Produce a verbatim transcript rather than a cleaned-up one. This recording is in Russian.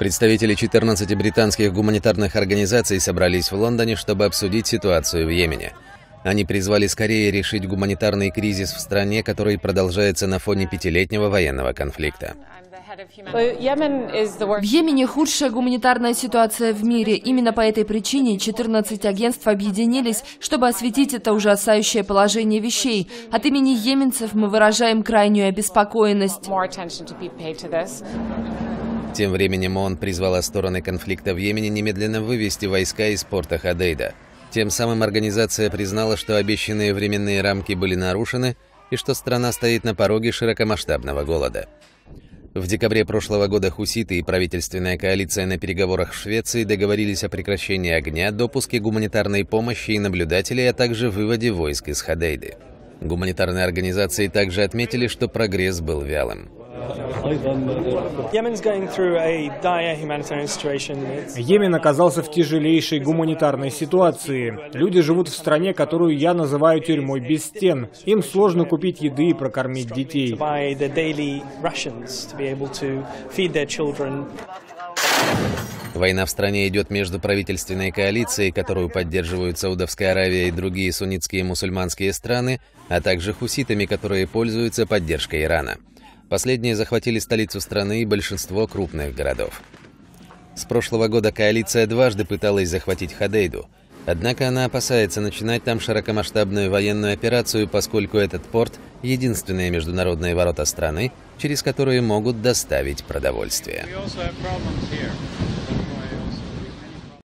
Представители четырнадцати британских гуманитарных организаций собрались в Лондоне, чтобы обсудить ситуацию в Йемене. Они призвали скорее решить гуманитарный кризис в стране, который продолжается на фоне пятилетнего военного конфликта. В Йемене худшая гуманитарная ситуация в мире. Именно по этой причине четырнадцать агентств объединились, чтобы осветить это ужасающее положение вещей. От имени йеменцев мы выражаем крайнюю обеспокоенность. Тем временем ООН призвала стороны конфликта в Йемене немедленно вывести войска из порта Ходейда. Тем самым организация признала, что обещанные временные рамки были нарушены и что страна стоит на пороге широкомасштабного голода. В декабре прошлого года хуситы и правительственная коалиция на переговорах в Швеции договорились о прекращении огня, допуске гуманитарной помощи и наблюдателей, а также выводе войск из Ходейды. Гуманитарные организации также отметили, что прогресс был вялым. Йемен оказался в тяжелейшей гуманитарной ситуации. Люди живут в стране, которую я называю тюрьмой без стен. Им сложно купить еды и прокормить детей. Война в стране идет между правительственной коалицией, которую поддерживают Саудовская Аравия и другие суннитские мусульманские страны, а также хуситами, которые пользуются поддержкой Ирана. Последние захватили столицу страны и большинство крупных городов. С прошлого года коалиция дважды пыталась захватить Ходейду, однако она опасается начинать там широкомасштабную военную операцию, поскольку этот порт — единственные международные ворота страны, через которые могут доставить продовольствие.